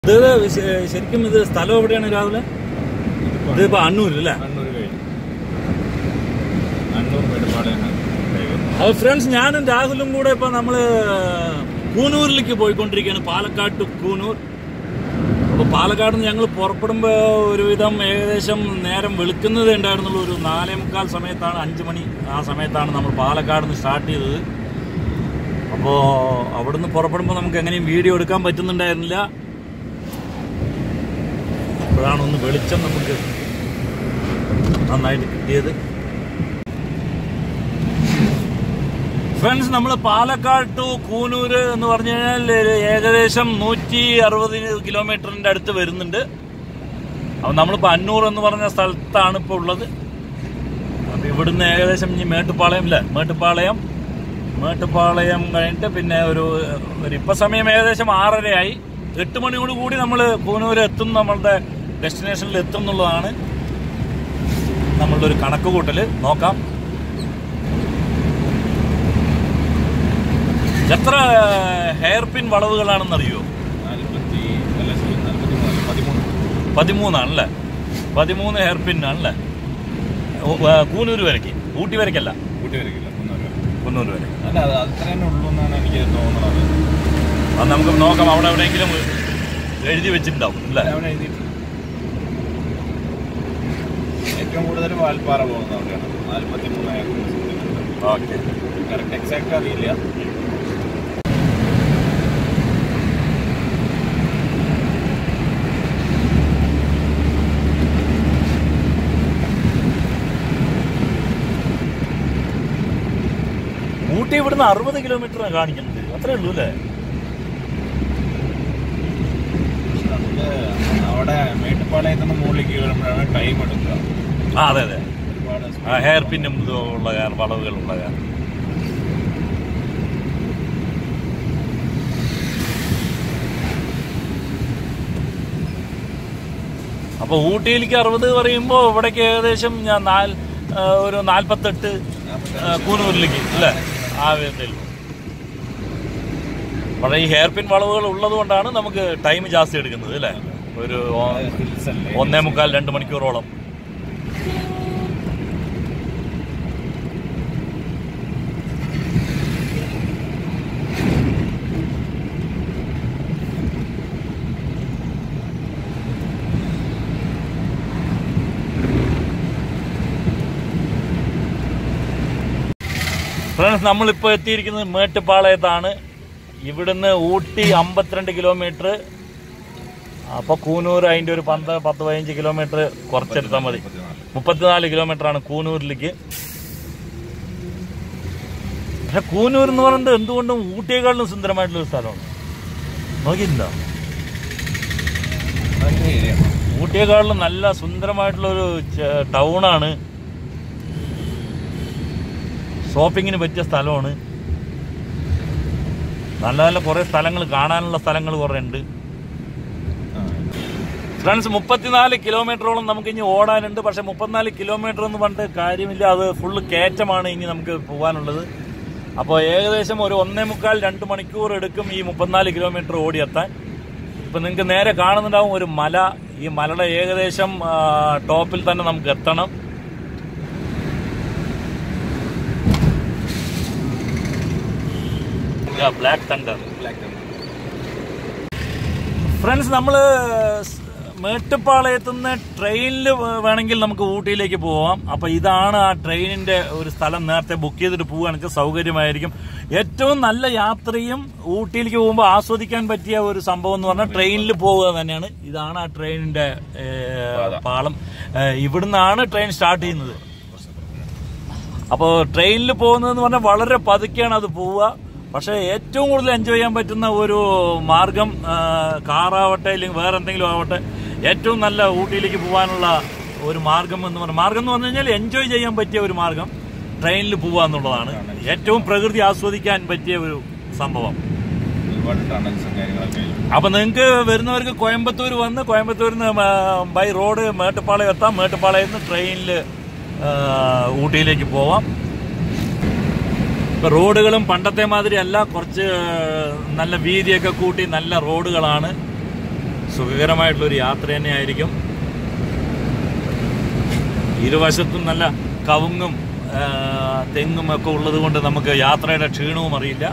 ശരിക്കും ഇത് സ്ഥലം എവിടെയാണ് രാവിലെ? ഇതിപ്പോ അണ്ണൂർ അല്ലേ? അപ്പൊ ഫ്രണ്ട്സ്, ഞാനും രാഹുലും കൂടെ ഇപ്പൊ നമ്മള് കൂനൂരിലേക്ക് പോയിക്കൊണ്ടിരിക്കുകയാണ്, പാലക്കാട് ടു കൂനൂർ. അപ്പൊ പാലക്കാട് നിന്ന് ഞങ്ങൾ പുറപ്പെടുമ്പോ ഒരുവിധം ഏകദേശം നേരം വെളുക്കുന്നതേ ഉണ്ടായിരുന്നുള്ളൂ. ഒരു 4:45 സമയത്താണ്, 5 മണി ആ സമയത്താണ് നമ്മൾ പാലക്കാട് നിന്ന് സ്റ്റാർട്ട് ചെയ്തത്. അപ്പോൾ അവിടുന്ന് പുറപ്പെടുമ്പോൾ നമുക്ക് എങ്ങനെയും വീഡിയോ എടുക്കാൻ പറ്റുന്നുണ്ടായിരുന്നില്ല. അപ്പോഴാണ് ഒന്ന് വെളിച്ചം നമുക്ക് നന്നായിട്ട് കിട്ടിയത്. ഫ്രണ്ട്സ്, നമ്മൾ പാലക്കാട് ടു കൂനൂർ എന്ന് പറഞ്ഞു കഴിഞ്ഞാൽ ഏകദേശം 160 കിലോമീറ്ററിന്റെ അടുത്ത് വരുന്നുണ്ട്. അപ്പം നമ്മളിപ്പോൾ അന്നൂർ എന്ന് പറഞ്ഞ സ്ഥലത്താണ് ഇപ്പോൾ ഉള്ളത്. അപ്പം ഇവിടുന്ന് ഏകദേശം ഇനി മേട്ടുപ്പാളയം അല്ലേ, മേട്ടുപ്പാളയം കഴിഞ്ഞിട്ട് പിന്നെ ഒരു ഇപ്പം സമയം ഏകദേശം 6:30 8 മണിയോട് കൂടി നമ്മൾ കൂനൂർ എത്തും, നമ്മളുടെ ഡെസ്റ്റിനേഷനിൽ എത്തും എന്നുള്ളതാണ് നമ്മളുടെ ഒരു കണക്ക് കൂട്ടൽ. നോക്കാം എത്ര ഹെയർ പിൻ വളവുകളാണെന്നറിയോ? 13 ആണല്ലേ? 13 ഹെയർ പിൻ ആണല്ലേ കൂനൂർ വരയ്ക്ക്. ഊട്ടി വരയ്ക്കല്ല, കുന്നൂർ വരെ. അത് നമുക്ക് നോക്കാം, അവിടെ എവിടെയെങ്കിലും എഴുതി വെച്ചിട്ടുണ്ടാവും അല്ലേ? ഏറ്റവും കൂടുതൽ വാൽപ്പാറ പോകുന്നത് അവിടെയാണ്. 43. ഓക്കെ, കറക്റ്റ് എക്സാക്ട് അറിയില്ല. ഊട്ടി ഇവിടുന്ന് 60 കിലോമീറ്ററാണ് കാണിക്കുന്നത്. അത്രേ ഉള്ളൂ അല്ലേ? അവിടെ മേട്ടുപ്പാളയത്തിന് മുകളിലേക്ക് വരുമ്പോഴാണ് ടൈം എടുക്കുക. അതെ അതെ, ഹെയർ പിന്നും ഉള്ള വളവുകളുള്ള കാരണം. അപ്പൊ ഊട്ടിയിലേക്ക് 60 പറയുമ്പോൾ ഇവിടേക്ക് ഏകദേശം ഞാൻ ഒരു 48 കൂനൂരിലേക്ക് അല്ലേ ആ വിധത്തിൽ. പക്ഷേ ഈ ഹെയർ പിൻ വളവുകൾ ഉള്ളത് കൊണ്ടാണ് നമുക്ക് ടൈം ജാസ്തി എടുക്കുന്നത് അല്ലേ? ഒരു 1.25-2 മണിക്കൂറോളം. ഫ്രണ്ട്സ്, നമ്മളിപ്പോൾ എത്തിയിരിക്കുന്നത് മേട്ടുപ്പാളയത്താണ്. ഇവിടുന്ന് ഊട്ടി 52 കിലോമീറ്റർ. അപ്പോൾ കൂനൂർ അതിൻ്റെ ഒരു 10-15 കിലോമീറ്റർ കുറച്ചെടുത്താൽ മതി. 34 കിലോമീറ്ററാണ് കൂനൂരിലേക്ക്. പക്ഷെ കൂനൂർ എന്ന് പറയുന്നത് എന്തുകൊണ്ടും ഊട്ടിയേക്കാളും സുന്ദരമായിട്ടുള്ളൊരു സ്ഥലമാണ്. നോക്കിയിട്ടുണ്ടോ? ഊട്ടിയേക്കാളിലും നല്ല സുന്ദരമായിട്ടുള്ളൊരു ടൗണാണ്. ഷോപ്പിങ്ങിന് പറ്റിയ സ്ഥലമാണ്. നല്ല നല്ല കുറേ സ്ഥലങ്ങൾ, കാണാനുള്ള സ്ഥലങ്ങൾ കുറേ ഉണ്ട്. ഫ്രണ്ട്സ്, 34 കിലോമീറ്ററോളം നമുക്ക് ഇനി ഓടാനുണ്ട്. പക്ഷെ 34 കിലോമീറ്റർ എന്ന് പറഞ്ഞിട്ട് കാര്യമില്ല, അത് ഫുള്ള് കയറ്റമാണ് ഇനി നമുക്ക് പോകാനുള്ളത്. അപ്പോൾ ഏകദേശം ഒരു 1.25-2 മണിക്കൂർ എടുക്കും ഈ 34 കിലോമീറ്റർ ഓടിയെത്താൻ. ഇപ്പം നിങ്ങൾക്ക് നേരെ കാണുന്നുണ്ടാവും ഒരു മല. ഈ മലയുടെ ഏകദേശം ടോപ്പിൽ തന്നെ നമുക്ക് എത്തണം. Black thunder. ഫ്രണ്ട്സ്, നമ്മൾ മേട്ടുപ്പാളയത്തുനിന്ന് ട്രെയിനിൽ വേണമെങ്കിൽ നമുക്ക് ഊട്ടിയിലേക്ക് പോവാം. അപ്പൊ ഇതാണ് ആ ട്രെയിനിന്റെ ഒരു സ്ഥലം. നേരത്തെ ബുക്ക് ചെയ്തിട്ട് പോവുകയാണെന്ന് വെച്ചാൽ സൗകര്യമായിരിക്കും. ഏറ്റവും നല്ല യാത്രയും ഊട്ടിയിലേക്ക് പോകുമ്പോൾ ആസ്വദിക്കാൻ പറ്റിയ ഒരു സംഭവം എന്ന് പറഞ്ഞാൽ ട്രെയിനിൽ പോവുക തന്നെയാണ്. ഇതാണ് ആ ട്രെയിനിന്റെ പാളം. ഇവിടുന്നാണ് ട്രെയിൻ സ്റ്റാർട്ട് ചെയ്യുന്നത്. അപ്പോൾ ട്രെയിനിൽ പോകുന്നതെന്ന് പറഞ്ഞാൽ വളരെ പതുക്കെയാണ് അത് പോവുക. പക്ഷേ ഏറ്റവും കൂടുതൽ എൻജോയ് ചെയ്യാൻ പറ്റുന്ന ഒരു മാർഗം, കാറാവട്ടെ അല്ലെങ്കിൽ വേറെ എന്തെങ്കിലും ആവട്ടെ, ഏറ്റവും നല്ല ഊട്ടിയിലേക്ക് പോകാനുള്ള ഒരു മാർഗം എന്ന് പറഞ്ഞു കഴിഞ്ഞാൽ എൻജോയ് ചെയ്യാൻ പറ്റിയ ഒരു മാർഗം ട്രെയിനിൽ പോവുക എന്നുള്ളതാണ്. ഏറ്റവും പ്രകൃതി ആസ്വദിക്കാൻ പറ്റിയ ഒരു സംഭവം. അപ്പൊ നിങ്ങൾക്ക് വരുന്നവർക്ക് കോയമ്പത്തൂർ വന്ന് കോയമ്പത്തൂരിൽ നിന്ന് ബൈ റോഡ് മേട്ടുപ്പാളയം എത്താം. മേട്ടുപ്പാളയത്ത് നിന്ന് ട്രെയിനിൽ ഊട്ടിയിലേക്ക് പോവാം. ഇപ്പൊ റോഡുകളും പണ്ടത്തെ മാതിരി അല്ല, കുറച്ച് നല്ല വീതിയൊക്കെ കൂട്ടി നല്ല റോഡുകളാണ്. സുഖകരമായിട്ടുള്ളൊരു യാത്ര തന്നെയായിരിക്കും. ഇരുവശത്തും നല്ല കവുങ്ങും തെങ്ങും ഒക്കെ ഉള്ളത് കൊണ്ട് നമുക്ക് യാത്രയുടെ ക്ഷീണവും അറിയില്ല.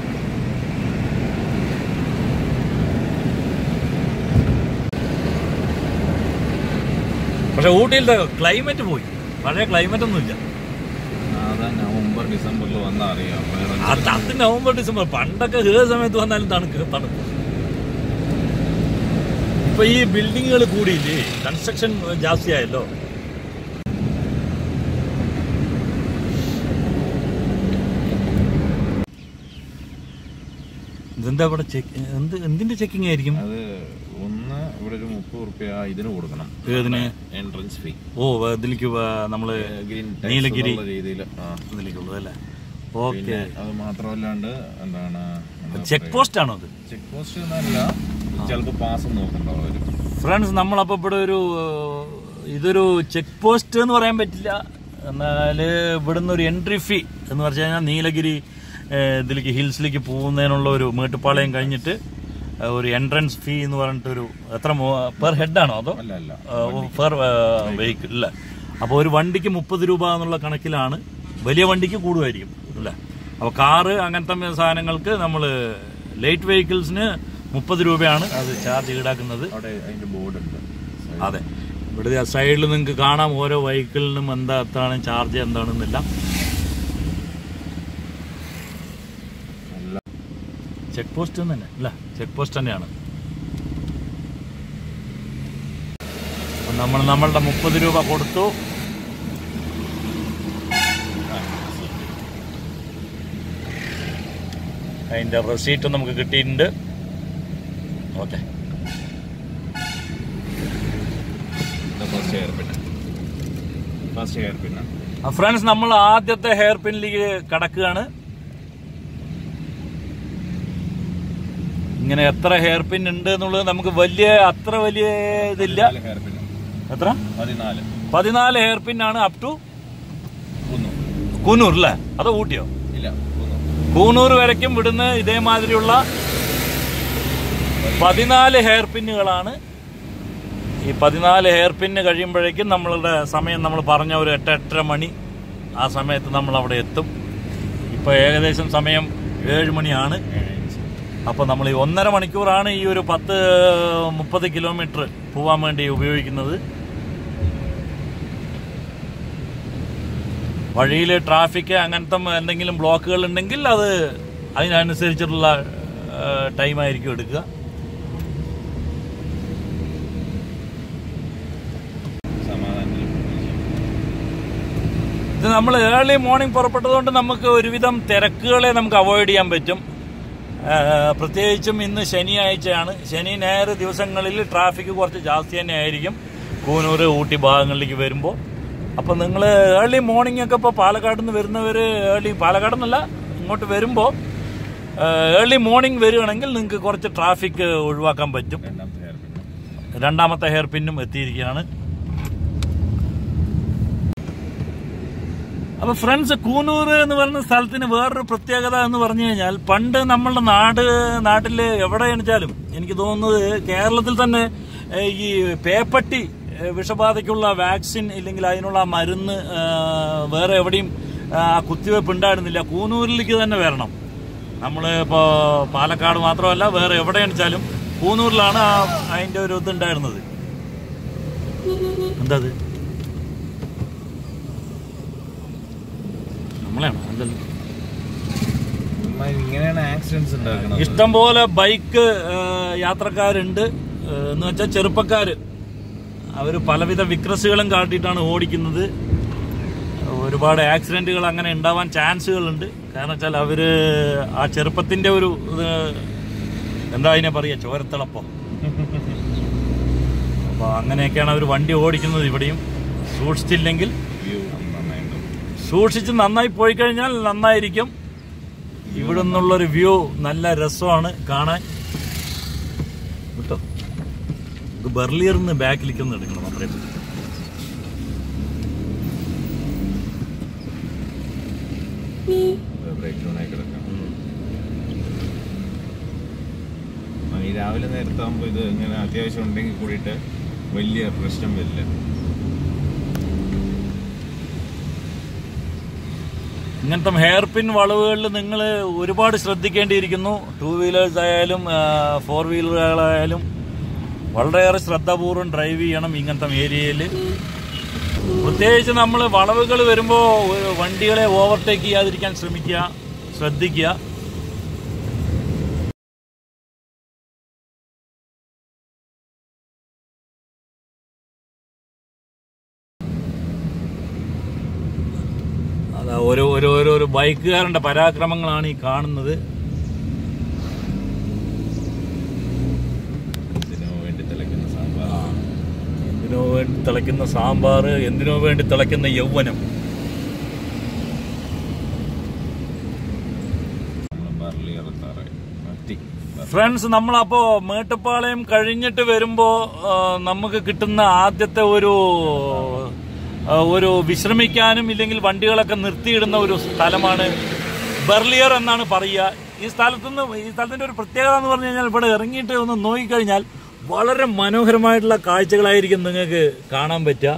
പക്ഷെ ഊട്ടിയിലത്തെ ക്ലൈമറ്റ് പോയി, പഴയ ക്ലൈമറ്റ് ഒന്നുമില്ല. നവംബർ ഡിസംബറിൽ വന്നാൽ അറിയാം. അത് നവംബർ ഡിസംബർ പണ്ടൊക്കെ ഏത് സമയത്ത് വന്നാലും തണുപ്പ്. ഇപ്പൊ ഈ ബിൽഡിങ്ങുകൾ കൂടിയില്ലേ, കൺസ്ട്രക്ഷൻ ജാസ്തിയായല്ലോ. ഇതെന്താ ഇവിടെ എന്തിന്റെ ചെക്കിംഗ് ആയിരിക്കും? അത് ഒന്ന് ഇവിടെ ഒരു 30 റുപ്യ ഇതിന് കൊടുക്കണം. ഏതിന്? Entrance fee. ഓ, ഇതിലേക്ക് നമ്മള് നീലഗിരി ഇതിലേക്കുള്ളത് അല്ലേ? ഓക്കെ. അത് മാത്രമല്ലാണ്ട് എന്താണ് ചെക്ക് പോസ്റ്റ് ആണോ അത്? ചെക്ക് പോസ്റ്റ് എന്നല്ല, ചിലപ്പോൾ പാസ് നോക്കണ്ടാവും. ഫ്രണ്ട്സ്, നമ്മളപ്പോ ഇവിടെ ഇതൊരു ചെക്ക് പോസ്റ്റ് എന്ന് പറയാൻ പറ്റില്ല. എന്നാല് ഇവിടുന്ന് ഒരു എൻട്രി ഫീ എന്ന് പറഞ്ഞു കഴിഞ്ഞാൽ നീലഗിരി ഇതിലേക്ക് ഹിൽസിലേക്ക് പോകുന്നതിനുള്ള ഒരു മേട്ടുപ്പാളയം കഴിഞ്ഞിട്ട് ഒരു എൻട്രൻസ് ഫീ എന്ന് പറഞ്ഞിട്ടൊരു എത്ര പെർ ഹെഡ് ആണോ അതോ പെർ വെഹിക്കിൾ അല്ലേ? അപ്പോൾ ഒരു വണ്ടിക്ക് 30 രൂപ എന്നുള്ള കണക്കിലാണ്. വലിയ വണ്ടിക്ക് കൂടുമായിരിക്കും അല്ലേ? അപ്പോൾ കാറ് അങ്ങനത്തെ സാധനങ്ങൾക്ക് നമ്മൾ ലൈറ്റ് വെഹിക്കിൾസിന് 30 രൂപയാണ് അത് ചാർജ് ഈടാക്കുന്നത്. അതിന്റെ ബോർഡ് ഉണ്ട്. അതെ, ഇവിടെ സൈഡിൽ നിങ്ങൾക്ക് കാണാം ഓരോ വെഹിക്കിളിനും എന്താണ് ചാർജ് എന്താണെന്നില്ല. ചെക്ക് പോസ്റ്റ് തന്നെ അല്ല, ചെക്ക് പോസ്റ്റ് തന്നെയാണ്. നമ്മൾ നമ്മളുടെ 30 രൂപ കൊടുത്തു. അതിന്റെ റെസീറ്റ് നമുക്ക് കിട്ടിയിട്ടുണ്ട്. ഓക്കെ, ഫ്രണ്ട്സ്, നമ്മൾ ആദ്യത്തെ ഹെയർ പിന്നിലേക്ക് കടക്കുകയാണ്. ഇങ്ങനെ എത്ര ഹെയർ പിൻ ഉണ്ട് എന്നുള്ളത് നമുക്ക് അത്ര വലിയ ഇതില്ല. എത്ര? 14 ഹെയർ പിൻ ആണ് അപ് ടു കൂനൂർ അല്ലേ? അതോ ഊട്ടിയോ? കൂനൂർ വരയ്ക്കും വിടുന്ന ഇതേമാതിരിയുള്ള 14 ഹെയർ പിന്നുകളാണ്. ഈ 14 ഹെയർ പിന്ന് കഴിയുമ്പോഴേക്കും നമ്മളുടെ സമയം നമ്മൾ പറഞ്ഞ ഒരു 8-8:30 മണി ആ സമയത്ത് നമ്മൾ അവിടെ എത്തും. ഇപ്പോൾ ഏകദേശം സമയം 7 മണിയാണ്. അപ്പോൾ നമ്മൾ ഈ 1.5 മണിക്കൂറാണ് ഈ ഒരു 10-30 കിലോമീറ്റർ പോകാൻ വേണ്ടി ഉപയോഗിക്കുന്നത്. വഴിയിൽ ട്രാഫിക് അങ്ങനത്തെ എന്തെങ്കിലും ബ്ലോക്കുകൾ ഉണ്ടെങ്കിൽ അത് അതിനനുസരിച്ചിട്ടുള്ള ടൈമായിരിക്കും എടുക്കുക. ഇത് നമ്മൾ ഏർലി മോർണിംഗ് പുറപ്പെട്ടതുകൊണ്ട് നമുക്ക് ഒരുവിധം തിരക്കുകളെ നമുക്ക് അവോയ്ഡ് ചെയ്യാൻ പറ്റും. പ്രത്യേകിച്ചും ഇന്ന് ശനിയാഴ്ചയാണ്. ശനി ഞായർ ദിവസങ്ങളിൽ ട്രാഫിക് കുറച്ച് ജാസ്തി തന്നെ ആയിരിക്കും കൂനൂർ ഊട്ടി ഭാഗങ്ങളിലേക്ക് വരുമ്പോൾ. അപ്പം നിങ്ങൾ ഏർലി മോർണിംഗ് ഒക്കെ ഇപ്പോൾ പാലക്കാട് നിന്ന് വരുന്നവർ പാലക്കാട് നിന്നല്ല ഇങ്ങോട്ട് വരുമ്പോൾ ഏർലി മോർണിംഗ് വരികയാണെങ്കിൽ നിങ്ങൾക്ക് കുറച്ച് ട്രാഫിക് ഒഴിവാക്കാൻ പറ്റും. രണ്ടാമത്തെ ഹെയർ പിന്നും എത്തിയിരിക്കുകയാണ്. അപ്പോൾ ഫ്രണ്ട്സ്, കൂനൂർ എന്ന് പറയുന്ന സ്ഥലത്തിന് വേറൊരു പ്രത്യേകത എന്ന് പറഞ്ഞു കഴിഞ്ഞാൽ, പണ്ട് നമ്മളുടെ നാട്ടിൽ എവിടെയാണെന്ന് വെച്ചാലും എനിക്ക് തോന്നുന്നത് കേരളത്തിൽ തന്നെ ഈ പേപ്പട്ടി വിഷബാധയ്ക്കുള്ള വാക്സിൻ ഇല്ലെങ്കിൽ അതിനുള്ള മരുന്ന് വേറെ എവിടെയും കുത്തിവയ്പ്പ് ഉണ്ടായിരുന്നില്ല. കൂനൂരിലേക്ക് തന്നെ വരണം. നമ്മൾ ഇപ്പോൾ പാലക്കാട് മാത്രമല്ല വേറെ എവിടെയാണെന്ന് വെച്ചാലും കൂനൂരിലാണ് അതിൻ്റെ ഒരു ഇതുണ്ടായിരുന്നത്. എന്താ അത്? ഇഷ്ടംപോലെ ബൈക്ക് യാത്രക്കാരുണ്ട്. എന്ന് വെച്ചാൽ ചെറുപ്പക്കാര് അവർ പലവിധ വിക്രസുകളും കാട്ടിയിട്ടാണ് ഓടിക്കുന്നത്. ഒരുപാട് ആക്സിഡന്റുകൾ അങ്ങനെ ഉണ്ടാവാൻ ചാൻസുകളുണ്ട്. കാരണം വെച്ചാൽ അവര് ആ ചെറുപ്പത്തിന്റെ ഒരു എന്താ അതിനെ പറയാ, ചോരത്തിളപ്പം. അപ്പൊ അങ്ങനെയൊക്കെയാണ് അവർ വണ്ടി ഓടിക്കുന്നത്. ഇവിടെയും സൂക്ഷിച്ചില്ലെങ്കിൽ, സൂക്ഷിച്ച് നന്നായി പോയി കഴിഞ്ഞാൽ നന്നായിരിക്കും. ഇവിടെ നിന്നുള്ളൊരു വ്യൂ നല്ല രസമാണ് കാണാൻ കേട്ടോ. ഇത് ബർലിയറിന്ന് ബാക്കിലേക്കൊന്ന് എടുക്കണം. നമ്മുടെ രാവിലെ നേരത്തെ ആകുമ്പോൾ ഇത് ഇങ്ങനെ അത്യാവശ്യം ഉണ്ടെങ്കിൽ കൂടിയിട്ട് വലിയ പ്രശ്നം വരില്ല. ഇങ്ങനത്തെ ഹെയർ പിൻ വളവുകളിൽ നിങ്ങൾ ഒരുപാട് ശ്രദ്ധിക്കേണ്ടിയിരിക്കുന്നു. 2 വീലേഴ്സ് ആയാലും 4 വീലറുകളായാലും വളരെയേറെ ശ്രദ്ധാപൂർവ്വം ഡ്രൈവ് ചെയ്യണം ഇങ്ങനത്തെ ഏരിയയിൽ. പ്രത്യേകിച്ച് നമ്മൾ വളവുകൾ വരുമ്പോൾ വണ്ടികളെ ഓവർടേക്ക് ചെയ്യാതിരിക്കാൻ ശ്രദ്ധിക്കുക. അതാ ഓരോ ബൈക്കുകാരന്റെ പരാക്രമങ്ങളാണ് ഈ കാണുന്നത്. എന്തിനോ വേണ്ടി തിളയ്ക്കുന്ന സാമ്പാർ, എന്തിനോ വേണ്ടി തിളയ്ക്കുന്ന യൗവനം. ഫ്രണ്ട്സ്, നമ്മളപ്പോ മേട്ടുപ്പാളയം കഴിഞ്ഞിട്ട് വരുമ്പോ നമുക്ക് കിട്ടുന്ന ആദ്യത്തെ ഒരു വിശ്രമിക്കാനും ഇല്ലെങ്കിൽ വണ്ടികളൊക്കെ നിർത്തിയിടുന്ന ഒരു സ്ഥലമാണ് ബെർലിയർ എന്നാണ് പറയുക. ഈ സ്ഥലത്തിന്റെ ഒരു പ്രത്യേകത എന്ന് പറഞ്ഞു കഴിഞ്ഞാൽ ഇവിടെ ഇറങ്ങിയിട്ട് ഒന്ന് നോക്കിക്കഴിഞ്ഞാൽ വളരെ മനോഹരമായിട്ടുള്ള കാഴ്ചകളായിരിക്കും നിങ്ങൾക്ക് കാണാൻ പറ്റുക.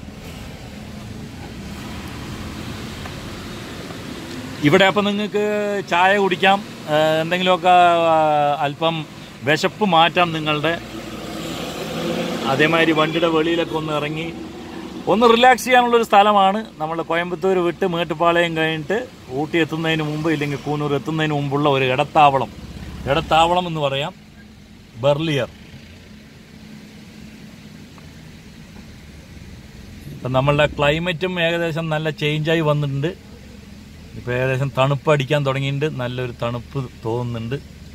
ഇവിടെ അപ്പം നിങ്ങൾക്ക് ചായ കുടിക്കാം, എന്തെങ്കിലുമൊക്കെ അല്പം വിശപ്പ് മാറ്റാം നിങ്ങളുടെ. അതേമാതിരി വണ്ടിയുടെ വെളിയിലൊക്കെ ഒന്ന് ഇറങ്ങി ഒന്ന് റിലാക്സ് ചെയ്യാനുള്ളൊരു സ്ഥലമാണ്. നമ്മൾ കോയമ്പത്തൂർ വിട്ട് മേട്ടുപ്പാളയം കഴിഞ്ഞിട്ട് ഊട്ടി എത്തുന്നതിന് മുമ്പ് ഇല്ലെങ്കിൽ കൂനൂർ എത്തുന്നതിന് മുമ്പുള്ള ഒരു ഇടത്താവളം എന്ന് പറയാം, ബെർലിയർ. ഇപ്പം നമ്മളുടെ ക്ലൈമറ്റും ഏകദേശം നല്ല ചേഞ്ചായി വന്നിട്ടുണ്ട്. ഇപ്പം ഏകദേശം തണുപ്പ് അടിക്കാൻ തുടങ്ങിയിട്ടുണ്ട്, നല്ലൊരു തണുപ്പ് തോന്നുന്നുണ്ട്.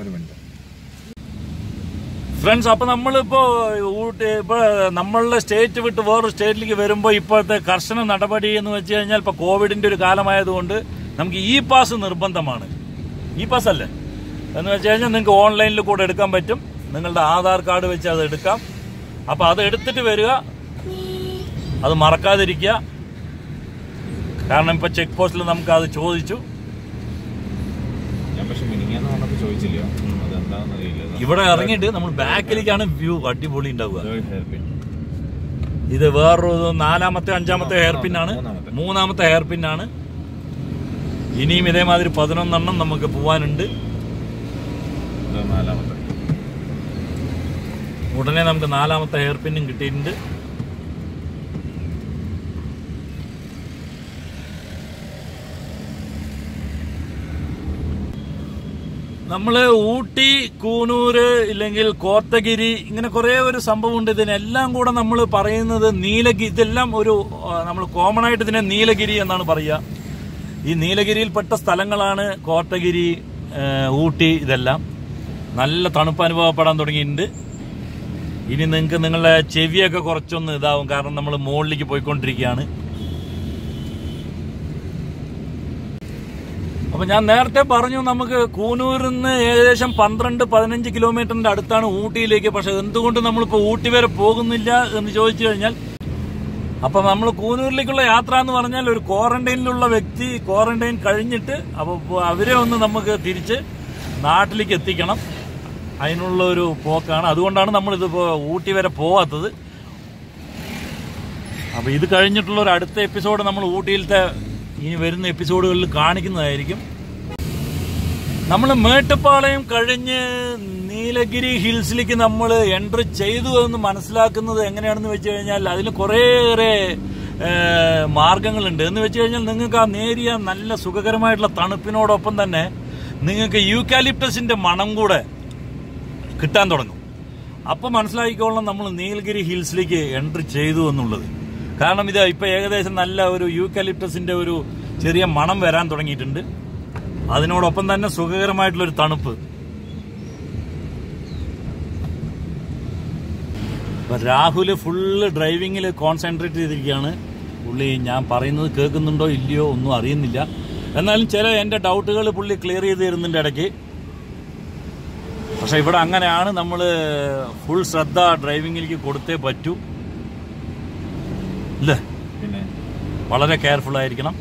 ഫ്രണ്ട്സ്, അപ്പം നമ്മളിപ്പോൾ നമ്മളുടെ സ്റ്റേറ്റ് വിട്ട് വേറൊരു സ്റ്റേറ്റിലേക്ക് വരുമ്പോൾ ഇപ്പോഴത്തെ കർശന നടപടി എന്ന് വെച്ച് കഴിഞ്ഞാൽ ഇപ്പോൾ കോവിഡിൻ്റെ ഒരു കാലമായതുകൊണ്ട് നമുക്ക് ഇ പാസ് നിർബന്ധമാണ്. ഇ പാസ് അല്ലേ എന്ന് വെച്ച് കഴിഞ്ഞാൽ നിങ്ങൾക്ക് ഓൺലൈനിൽ കൂടെ എടുക്കാൻ പറ്റും. നിങ്ങളുടെ ആധാർ കാർഡ് വെച്ച് അത് എടുക്കാം. അപ്പം അത് എടുത്തിട്ട് വരിക, അത് മറക്കാതിരിക്കുക. കാരണം ഇപ്പോൾ ചെക്ക് പോസ്റ്റിൽ നമുക്ക് അത് ചോദിച്ചു. ഇവിടെ ഇറങ്ങിയിട്ട് നമ്മൾ ബാക്കിലേക്കാണ് വ്യൂ അടിപൊളി ഉണ്ടാവുക. ഇത് വേറൊരു 4ാമത്തെ 5ാമത്തെ ഹെയർ പിന്നാണ്, 3ാമത്തെ ഹെയർ പിന്നാണ്. ഇനിയും ഇതേമാതിരി 11 നമുക്ക് പോവാനുണ്ട്. ഉടനെ നമുക്ക് 4ാമത്തെ ഹെയർ പിന്നും കിട്ടിയിട്ടുണ്ട്. നമ്മള് ഊട്ടി, കൂനൂര് ഇല്ലെങ്കിൽ കോത്തഗിരി ഇങ്ങനെ കുറെ ഒരു സംഭവമുണ്ട്. ഇതിനെല്ലാം കൂടെ നമ്മൾ പറയുന്നത് ഇതെല്ലാം നമ്മൾ കോമൺ ആയിട്ട് ഇതിനെ നീലഗിരി എന്നാണ് പറയുക. ഈ നീലഗിരിയിൽപ്പെട്ട സ്ഥലങ്ങളാണ് കോത്തഗിരി, ഊട്ടി. ഇതെല്ലാം നല്ല തണുപ്പ് അനുഭവപ്പെടാൻ തുടങ്ങിയിട്ടുണ്ട്. ഇനി നിങ്ങൾക്ക് നിങ്ങളുടെ ചെവിയൊക്കെ കുറച്ചൊന്ന് ഇതാവും, കാരണം നമ്മൾ മുകളിലേക്ക് പോയിക്കൊണ്ടിരിക്കുകയാണ്. അപ്പൊ ഞാൻ നേരത്തെ പറഞ്ഞു നമുക്ക് കൂനൂരിൽ നിന്ന് ഏകദേശം 12-15 കിലോമീറ്ററിന്റെ അടുത്താണ് ഊട്ടിയിലേക്ക്. പക്ഷെ എന്തുകൊണ്ട് നമ്മളിപ്പോ ഊട്ടി വരെ പോകുന്നില്ല എന്ന് ചോദിച്ചു കഴിഞ്ഞാൽ, അപ്പൊ നമ്മൾ കൂനൂരിലേക്കുള്ള യാത്ര എന്ന് പറഞ്ഞാൽ ഒരു ക്വാറന്റൈനിലുള്ള വ്യക്തി ക്വാറന്റൈൻ കഴിഞ്ഞിട്ട് അപ്പൊ അവരെ ഒന്ന് നമുക്ക് തിരിച്ച് നാട്ടിലേക്ക് എത്തിക്കണം. അതിനുള്ള ഒരു പോക്കാണ്. അതുകൊണ്ടാണ് നമ്മളിതിപ്പോ ഊട്ടി വരെ പോവാത്തത്. അപ്പൊ ഇത് കഴിഞ്ഞിട്ടുള്ള ഒരു അടുത്ത എപ്പിസോഡ് നമ്മൾ ഊട്ടിയിലത്തെ ഇനി വരുന്ന എപ്പിസോഡുകളിൽ കാണിക്കുന്നതായിരിക്കും. നമ്മൾ മേട്ടുപ്പാളയം കഴിഞ്ഞ് നീലഗിരി ഹിൽസിലേക്ക് നമ്മൾ എൻട്രി ചെയ്തു എന്ന് മനസ്സിലാക്കുന്നത് എങ്ങനെയാണെന്ന് വെച്ച് കഴിഞ്ഞാൽ അതിന് കുറേയേറെ മാർഗങ്ങളുണ്ട്. എന്ന് വെച്ച് കഴിഞ്ഞാൽ നിങ്ങൾക്ക് ആ നേരിയ നല്ല സുഖകരമായിട്ടുള്ള തണുപ്പിനോടൊപ്പം തന്നെ നിങ്ങൾക്ക് യൂക്കാലിപ്റ്റസിന്റെ മണം കൂടെ കിട്ടാൻ തുടങ്ങും. അപ്പം മനസ്സിലാക്കിക്കോളണം നമ്മൾ നീലഗിരി ഹിൽസിലേക്ക് എൻട്രി ചെയ്തു എന്നുള്ളത്. കാരണം ഇത് ഇപ്പൊ ഏകദേശം നല്ല ഒരു യൂക്കാലിപ്റ്റസിന്റെ ഒരു ചെറിയ മണം വരാൻ തുടങ്ങിയിട്ടുണ്ട്. അതിനോടൊപ്പം തന്നെ സുഖകരമായിട്ടുള്ളൊരു തണുപ്പ്. രാഹുല് ഫുള്ള് ഡ്രൈവിങ്ങിൽ കോൺസെൻട്രേറ്റ് ചെയ്തിരിക്കുകയാണ്. പുള്ളി ഞാൻ പറയുന്നത് കേൾക്കുന്നുണ്ടോ ഇല്ലയോ ഒന്നും അറിയുന്നില്ല. എന്നാലും ചില എൻ്റെ ഡൗട്ടുകൾ പുള്ളി ക്ലിയർ ചെയ്ത് തരുന്നുണ്ട് ഇടയ്ക്ക്. പക്ഷെ ഇവിടെ അങ്ങനെയാണ്, നമ്മൾ ഫുൾ ശ്രദ്ധ ഡ്രൈവിങ്ങിലേക്ക് കൊടുത്തേ പറ്റൂ. ഇല്ലേ? പിന്നെ വളരെ കെയർഫുൾ ആയിരിക്കണം.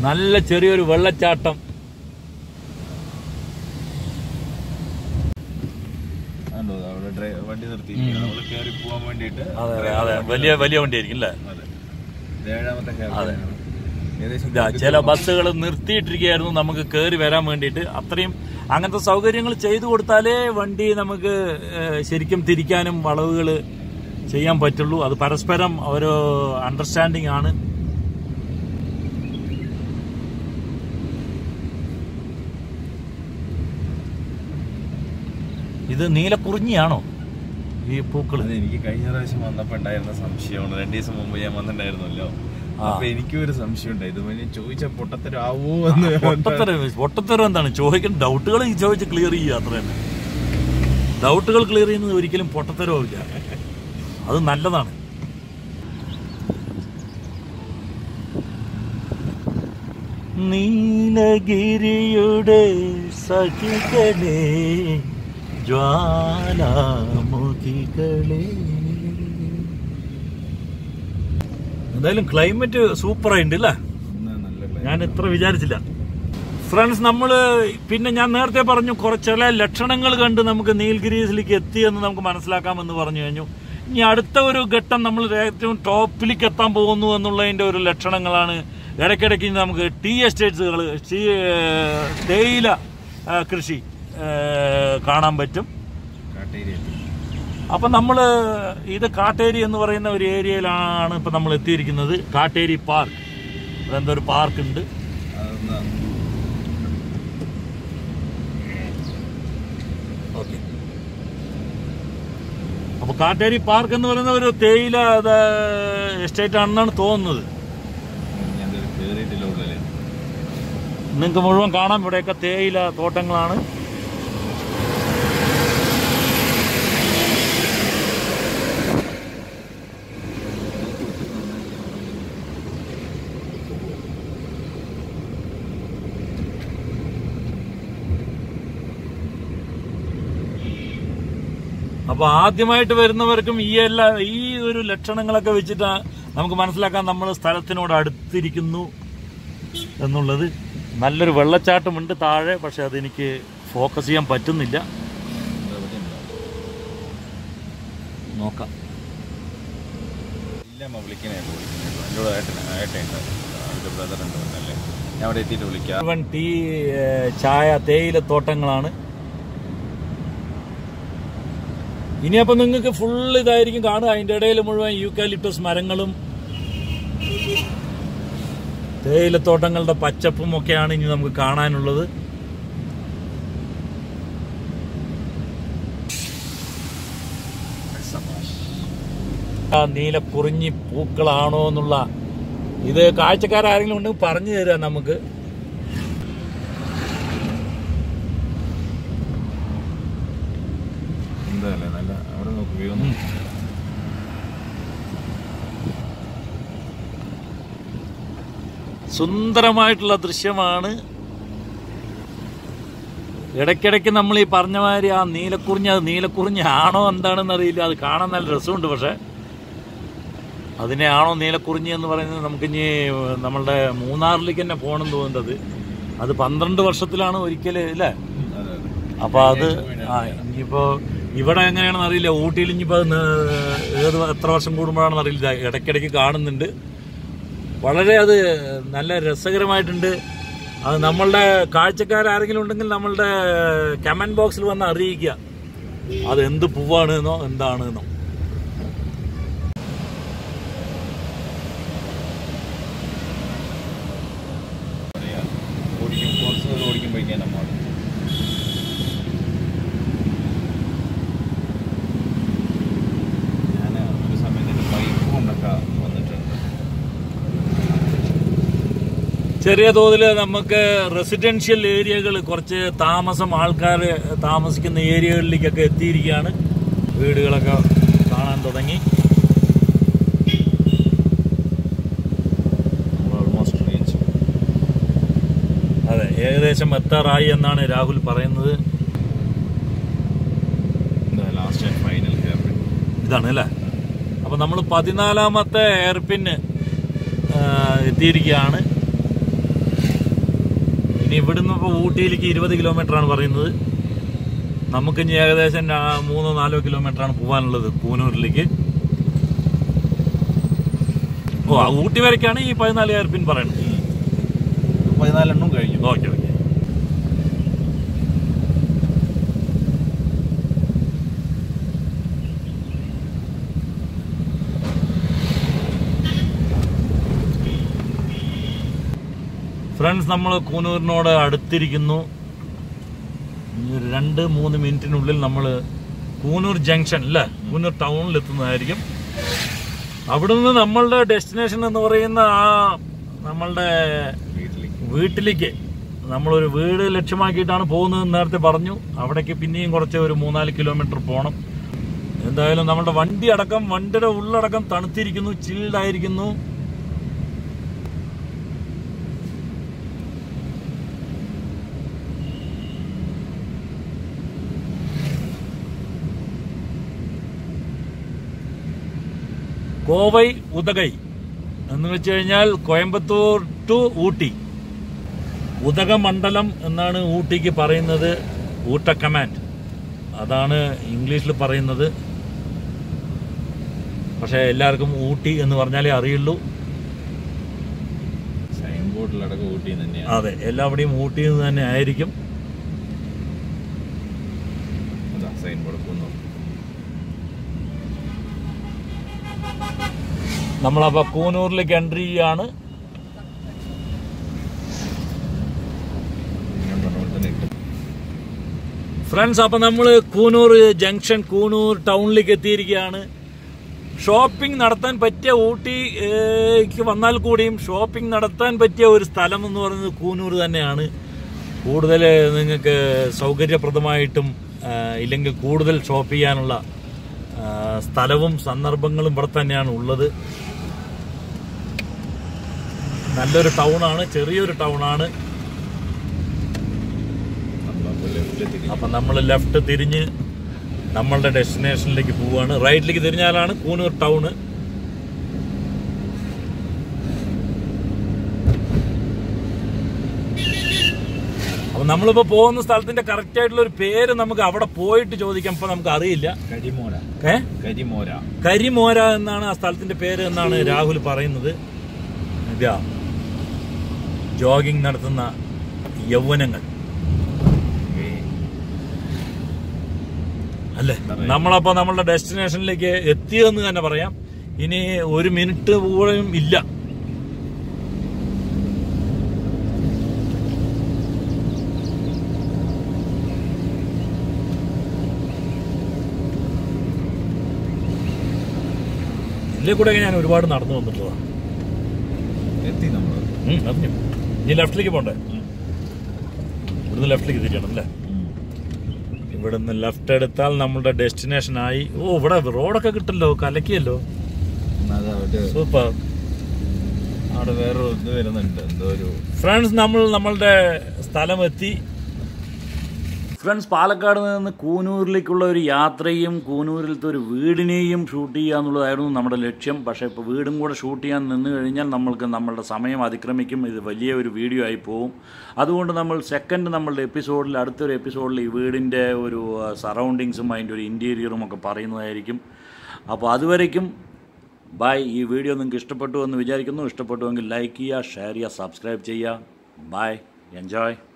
നല്ല ചെറിയൊരു വെള്ളച്ചാട്ടം. വണ്ടി നിർത്തി കയറി പോകാൻ വേണ്ടിട്ട്. അതെ അതെ, വലിയ വലിയ വണ്ടി ആയിരിക്കും അല്ലേ? ചില ബസ്സുകൾ നിർത്തിയിട്ടിരിക്കുകയായിരുന്നു നമുക്ക് കയറി വരാൻ വേണ്ടിയിട്ട്. അത്രയും അങ്ങനത്തെ സൗകര്യങ്ങൾ ചെയ്തു കൊടുത്താലേ വണ്ടി നമുക്ക് ശരിക്കും തിരിക്കാനും വളവുകൾ ചെയ്യാൻ പറ്റുള്ളൂ. അത് പരസ്പരം ഒരു അണ്ടർസ്റ്റാൻഡിങ് ആണ്. ഇത് നീലക്കുറിഞ്ഞിയാണോ ഈ പൂക്കൾ? എനിക്ക് കഴിഞ്ഞ പ്രാവശ്യം വന്നപ്പോ ഉണ്ടായിരുന്ന സംശയമാണ്. 2 ദിവസം മുമ്പ് ഞാൻ വന്നിട്ടുണ്ടായിരുന്നല്ലോ. അപ്പൊ എനിക്കും ഒരു സംശയം ഉണ്ടായിരുന്നു. ചോദിച്ച പൊട്ടത്തരം ആവോ എന്ന്. പൊട്ടത്തരം എന്താണ് ചോദിക്കുന്ന? ഡൗട്ടുകൾ ചോദിച്ച് ക്ലിയർ ചെയ്യുക, അത്ര തന്നെ. ഡൗട്ടുകൾ ക്ലിയർ ചെയ്യുന്നത് ഒരിക്കലും പൊട്ടത്തരമില്ല, അത് നല്ലതാണ്. നീലഗിരിയുടെ സഖികളെ ജ്വാലാമുഖികളെ. എന്തായാലും ക്ലൈമറ്റ് സൂപ്പറായിട്ടുണ്ട് അല്ലേ? ഞാൻ ഇത്ര വിചാരിച്ചില്ല. ഫ്രണ്ട്സ്, നമ്മള് പിന്നെ ഞാൻ നേരത്തെ പറഞ്ഞു ചില ലക്ഷണങ്ങൾ കണ്ട് നമുക്ക് നീൽഗിരീസിലേക്ക് എത്തിയെന്ന് നമുക്ക് മനസ്സിലാക്കാമെന്ന് പറഞ്ഞു കഴിഞ്ഞു. ഇനി അടുത്ത ഒരു ഘട്ടം നമ്മൾ ഏറ്റവും ടോപ്പിലേക്ക് എത്താൻ പോകുന്നു എന്നുള്ളതിന്റെ ഒരു ലക്ഷണങ്ങളാണ്. ഇടയ്ക്കിടയ്ക്ക് നമുക്ക് ടീ എസ്റ്റേറ്റ്സുകൾ, തേയില കൃഷി കാണാൻ പറ്റും. അപ്പൊ നമ്മള് ഇത് കാട്ടേരി എന്ന് പറയുന്ന ഒരു ഏരിയയിലാണ് ഇപ്പൊ നമ്മൾ എത്തിയിരിക്കുന്നത്. കാട്ടേരി പാർക്ക്, അതെന്തൊരു പാർക്ക് ഉണ്ട്. ഓക്കെ, അപ്പൊ കാട്ടേരി പാർക്ക് എന്ന് പറയുന്ന ഒരു തേയില എസ്റ്റേറ്റ് ആണെന്നാണ് തോന്നുന്നത്. നിങ്ങൾക്ക് മുഴുവൻ കാണാം. ഇവിടെയൊക്കെ തേയില തോട്ടങ്ങളാണ്. അപ്പൊ ആദ്യമായിട്ട് വരുന്നവർക്കും ഈ ഒരു ലക്ഷണങ്ങളൊക്കെ വെച്ചിട്ട് നമുക്ക് മനസ്സിലാക്കാൻ നമ്മൾ സ്ഥലത്തിനോട് അടുത്തിരിക്കുന്നു എന്നുള്ളത്. നല്ലൊരു വെള്ളച്ചാട്ടമുണ്ട് താഴെ, പക്ഷെ അതെനിക്ക് ഫോക്കസ് ചെയ്യാൻ പറ്റുന്നില്ല. നോക്കാം. ടീ, ചായ, തേയില തോട്ടങ്ങളാണ്. ഇനിയപ്പോ നിങ്ങൾക്ക് ഫുള്ള് ഇതായിരിക്കും കാണുക. അതിന്റെ ഇടയിൽ മുഴുവൻ യൂക്കാലിപ്റ്റസ് മരങ്ങളും തേയിലത്തോട്ടങ്ങളുടെ പച്ചപ്പും ഒക്കെയാണ് ഇനി നമുക്ക് കാണാനുള്ളത്. നീലക്കുറിഞ്ഞി പൂക്കളാണോ എന്നുള്ള ഇത് കാഴ്ചക്കാരെങ്കിലും ഉണ്ടെങ്കിൽ പറഞ്ഞു തരാം നമുക്ക്. സുന്ദരമായിട്ടുള്ള ദൃശ്യമാണ്. ഇടയ്ക്കിടയ്ക്ക് നമ്മൾ ഈ പറഞ്ഞ മാതിരി ആ നീലക്കുറിഞ്ഞി ആണോ എന്താണെന്ന് അറിയില്ല. അത് കാണാൻ നല്ല രസമുണ്ട്. പക്ഷെ അതിനെയാണോ നീലക്കുറിഞ്ഞി എന്ന് പറയുന്നത് നമുക്കിനി നമ്മളുടെ മൂന്നാറിലേക്ക് തന്നെ പോകണം തോന്നുന്നത്. അത് 12 വർഷത്തിലാണ് ഒരിക്കൽ അല്ലേ? അപ്പൊ അത് ഇനിയിപ്പോ ഇവിടെ എങ്ങനെയാണെന്ന് അറിയില്ല. ഊട്ടിയിൽ ഇനിയിപ്പോ എത്ര വർഷം കൂടുമ്പോഴാണെന്ന് അറിയില്ല. ഇടയ്ക്കിടയ്ക്ക് കാണുന്നുണ്ട്. വളരെ അത് നല്ല രസകരമായിട്ടുണ്ട്. അത് നമ്മളുടെ കാഴ്ചക്കാരെങ്കിലും ഉണ്ടെങ്കിൽ നമ്മളുടെ കമന്റ് ബോക്സിൽ വന്ന് അറിയിക്കുക അത് എന്ത് പൂവാണെന്നോ എന്താണെന്നോ. ചെറിയ തോതിൽ നമുക്ക് റെസിഡൻഷ്യൽ ഏരിയകൾ, കുറച്ച് ആൾക്കാർ താമസിക്കുന്ന ഏരിയകളിലേക്കൊക്കെ എത്തിയിരിക്കുകയാണ്. വീടുകളൊക്കെ കാണാൻ തുടങ്ങി. അതെ, ഏകദേശം എത്താറായി എന്നാണ് രാഹുൽ പറയുന്നത്. ഇതാണ് അല്ലേ? അപ്പൊ നമ്മൾ 14ാമത്തെ എയർപിന് എത്തിയിരിക്കുകയാണ്. ഇനി ഇവിടുന്ന് ഇപ്പോൾ ഊട്ടിയിലേക്ക് 20 കിലോമീറ്ററാണ് പറയുന്നത്. നമുക്കിനി ഏകദേശം 3-4 കിലോമീറ്ററാണ് പോകാനുള്ളത് കൂനൂരിലേക്ക്. ഊട്ടി വരയ്ക്കാണ് ഈ 14,000 പിൻ പറയുന്നത്. 14 എണ്ണം കഴിഞ്ഞു. ഓക്കെ. ഫ്രണ്ട്സ്, നമ്മൾ കൂനൂരിനോട് അടുത്തിരിക്കുന്നു. ഒരു 2-3 മിനിറ്റിനുള്ളിൽ നമ്മൾ കൂനൂർ ജംഗ്ഷൻ അല്ലേ, കൂനൂർ ടൗണിൽ എത്തുന്നതായിരിക്കും. അവിടുന്ന് നമ്മളുടെ ഡെസ്റ്റിനേഷൻ എന്ന് പറയുന്ന നമ്മളുടെ വീട്ടിലേക്ക് നമ്മളൊരു വീട് ലക്ഷ്യമാക്കിയിട്ടാണ് പോകുന്നത് നേരത്തെ പറഞ്ഞു. അവിടേക്ക് പിന്നെയും കുറച്ച് ഒരു 3-4 കിലോമീറ്റർ പോകണം. എന്തായാലും നമ്മുടെ വണ്ടിയുടെ ഉള്ളടക്കം തണുത്തിരിക്കുന്നു, ചിൽഡായിരിക്കുന്നു. കോവൈ ഉദകൈ എന്ന് വെച്ച് കഴിഞ്ഞാൽ കോയമ്പത്തൂർ ടു ഊട്ടി. ഉദകമണ്ഡലം എന്നാണ് ഊട്ടിക്ക് പറയുന്നത്. ഊട്ട കമാൻഡ് അതാണ് ഇംഗ്ലീഷിൽ പറയുന്നത്. പക്ഷെ എല്ലാവർക്കും ഊട്ടി എന്ന് പറഞ്ഞാലേ അറിയുള്ളൂ. സൈൻ ബോർഡിലടക്കം ഊട്ടി തന്നെയാണ്. അതെ, എല്ലാവിടെയും ഊട്ടി എന്ന് തന്നെ ആയിരിക്കും. സൈൻ ബോർഡ് നമ്മളപ്പോൾ കൂനൂരിലേക്ക് എൻട്രി ചെയ്യാണ്. ഫ്രണ്ട്സ്, അപ്പം നമ്മൾ കൂനൂർ ജംഗ്ഷൻ, കൂനൂർ ടൗണിലേക്ക് എത്തിയിരിക്കുകയാണ്. ഷോപ്പിംഗ് നടത്താൻ പറ്റിയ, ഊട്ടിക്ക് വന്നാൽ കൂടിയും ഷോപ്പിംഗ് നടത്താൻ പറ്റിയ ഒരു സ്ഥലം എന്ന് പറയുന്നത് കൂനൂർ തന്നെയാണ്. കൂടുതൽ നിങ്ങൾക്ക് സൗകര്യപ്രദമായിട്ടും ഇല്ലെങ്കിൽ കൂടുതൽ ഷോപ്പ് ചെയ്യാനുള്ള സ്ഥലവും സന്ദർഭങ്ങളും ഇവിടെ തന്നെയാണ് ഉള്ളത്. നല്ലൊരു ടൗണാണ്, ചെറിയൊരു ടൗണാണ്. അപ്പം നമ്മൾ ലെഫ്റ്റ് തിരിഞ്ഞ് നമ്മളുടെ ഡെസ്റ്റിനേഷനിലേക്ക് പോവുകയാണ്. റൈറ്റിലേക്ക് തിരിഞ്ഞാലാണ് കൂനൂർ ടൗണ്. അപ്പം നമ്മളിപ്പോൾ പോകുന്ന സ്ഥലത്തിന്റെ കറക്റ്റ് ആയിട്ടുള്ള ഒരു പേര് നമുക്ക് അവിടെ പോയിട്ട് ചോദിക്കാം. ഇപ്പൊ നമുക്ക് അറിയില്ല. കരിമോര എന്നാണ് ആ സ്ഥലത്തിന്റെ പേര് എന്നാണ് രാഹുൽ പറയുന്നത്. ഇതാ ജോഗിങ് നടത്തുന്ന യൗവനങ്ങൾ അല്ലേ. നമ്മളപ്പോ നമ്മളുടെ ഡെസ്റ്റിനേഷനിലേക്ക് എത്തിയതെന്ന് തന്നെ പറയാം. ഇനി 1 മിനിറ്റ് പോലും ഇല്ല. ഇതിലെ കൂടെ ഞാൻ ഒരുപാട് നടന്നു വന്നിട്ടുള്ളതാണ്. അറിഞ്ഞു. ഇനി ലെഫ്റ്റിലേക്ക് പോണ്ടേ? ഇവിടുന്ന് ലെഫ്റ്റിലേക്ക് തിരിയണം അല്ലേ? ഇവിടുന്ന് ലെഫ്റ്റ് എടുത്താൽ നമ്മളുടെ ഡെസ്റ്റിനേഷൻ ആയി. ഇവിടെ റോഡൊക്കെ കിട്ടല്ലോ, കലക്കിയല്ലോ, സൂപ്പർ. അവിടെ വേറൊരു ഇത് വരുന്നുണ്ട്, എന്തോ ഒരു. ഫ്രണ്ട്സ്, നമ്മളുടെ സ്ഥലം എത്തി. ഫ്രണ്ട്സ്, പാലക്കാട് നിന്ന് കൂനൂരിലേക്കുള്ള ഒരു യാത്രയും കൂനൂരിലത്തെ ഒരു വീടിനെയും ഷൂട്ട് ചെയ്യുക എന്നുള്ളതായിരുന്നു നമ്മുടെ ലക്ഷ്യം. പക്ഷേ ഇപ്പോൾ വീടും കൂടെ ഷൂട്ട് ചെയ്യാൻ നിന്ന് കഴിഞ്ഞാൽ നമ്മളുടെ സമയം അതിക്രമിക്കും. ഇത് വലിയ ഒരു വീഡിയോ ആയി പോകും. അതുകൊണ്ട് നമ്മളുടെ എപ്പിസോഡിൽ, അടുത്തൊരു എപ്പിസോഡിൽ ഈ വീടിൻ്റെ ഒരു സറൗണ്ടിങ്സും അതിൻ്റെ ഒരു ഇൻറ്റീരിയറും ഒക്കെ പറയുന്നതായിരിക്കും. അപ്പോൾ അതുവരേക്കും ബൈ. ഈ വീഡിയോ നിങ്ങൾക്ക് ഇഷ്ടപ്പെട്ടു എന്ന് വിചാരിക്കുന്നു. ഇഷ്ടപ്പെട്ടുവെങ്കിൽ ലൈക്ക് ചെയ്യുക, ഷെയർ ചെയ്യുക, സബ്സ്ക്രൈബ് ചെയ്യുക. Bye, enjoy.